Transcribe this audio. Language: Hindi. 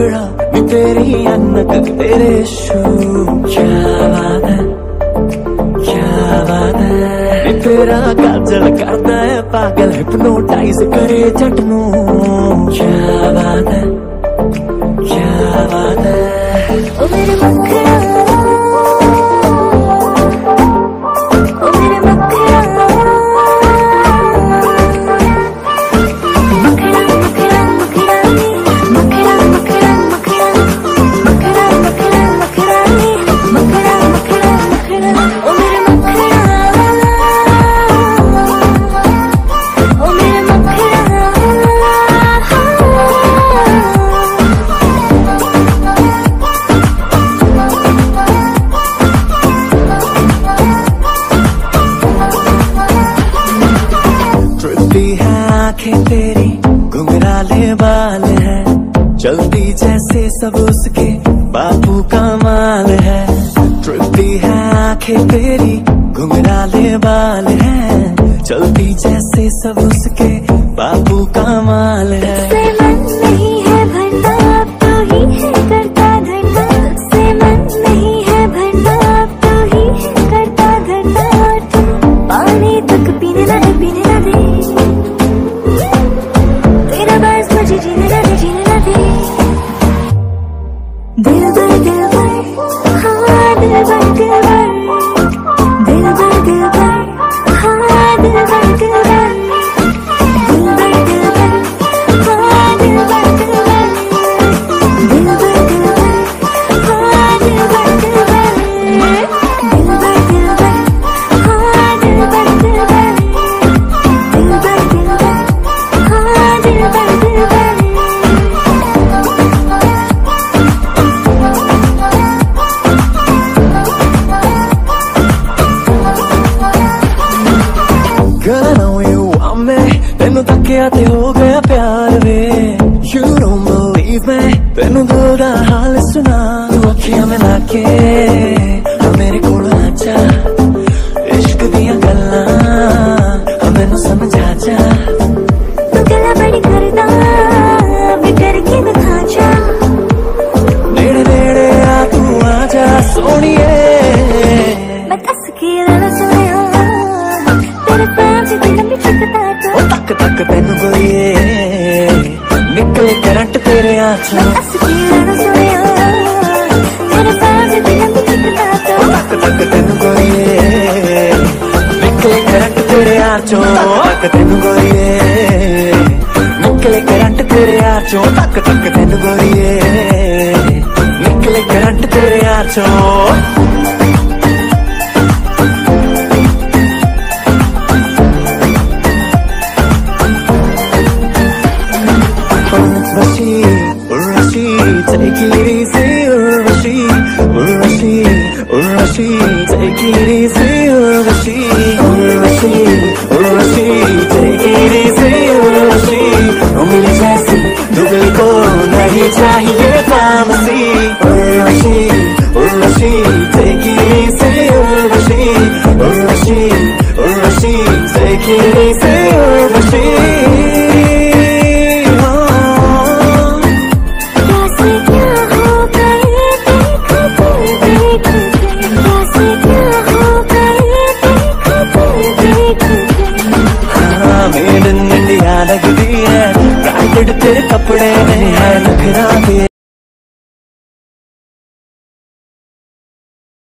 मुखड़ा नी तेरी अनक तेरे शू, क्या बात है क्या बात है। नी तेरा काजल करता है पागल, हिप्नोटाइज करे जट नू, क्या बात है क्या बात है। ओ मेरे मुखड़ा, ओ मेरे मुखड़ा, मुखड़ा मुखड़ा मुखड़ा मुखड़ा मुखड़ा मुखड़ा मुखड़ा मुखड़ा मुखड़ा मुखड़ा मुखड़ा मुखड़ा। ओ मेरे मुखड़ा, ओ मेरे मुखड़ा। ट्रिपी है आंखें तेरी, घुंघराले बाल है, चलती जैसे सब उसके बापू का माल है। ट्रिपी है आंखें तेरी, घुंघराले बाल है, चलती जैसे सब उसके बापू का माल है। से मन नहीं है भरना, अब तो ही है करता धरना, से मन नहीं है भरना, अब तो ही है करता धरना। और तुम पानी तक पीने ना दे, पीने ना दे, तेरा बस मुझे जीने ना दे, जीने ना दे। दिल भर हाँ दिल भर दिल भर, दिल भर दिल भर हाँ दिल भर दिल भर, दिल भर दिल भर हाँ दिल भर दिल भर, दिल भर दिल भर हाँ दिल भर दिल भर, दिल भर दिल भर हाँ दिल भर दिल भर, दिल भर दिल भर हाँ दिल भर दिल भर। Girl, I know you want me, तेनू तकिया ते हो गया प्यार वे। You don't believe me, तेनू दिल दा हाल सुना, तू अखियां में लाके मेरे कोल आजा, इश्क दियां गल्लां मैनू समझा जा। तू गल्लां बड़ी करदा, मैं करके दिखा जा, नेड़े नेड़े आ तू आजा सोनिए, मैं दस के लड़ सोया, तेरे पैर से दिल में चिपकता तो तक तक तेनू गोरिए, निकले करंट तेरे आँचों। मैं दस के लड़ सोया, तेरे पैर से दिल में चिपकता तो तक तक तेनू गोरिए, निकले करंट तेरे आँचों। तक तेनू गोरिए, निकले करंट तेरे आँचों। तक तक तेनू गोरिए, निकले करंट तेरे आँचों। Urvashi, take it easy, Urvashi, Urvashi, Urvashi, take it easy, Urvashi, Urvashi, Urvashi, take it easy, Urvashi, उंगली जैसी दुबई को नहीं चाहिए pharmacy. Urvashi, Urvashi, take it easy, Urvashi, Urvashi, Urvashi, take it easy, Urvashi। Made in India लगती है, ब्रांडेड तेरे कपड़े में है नखरा।